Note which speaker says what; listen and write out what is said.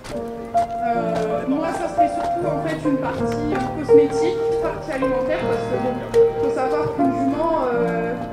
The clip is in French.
Speaker 1: Moi, ça serait surtout en fait une partie cosmétique, partie alimentaire, parce que bon, faut savoir qu'une jument,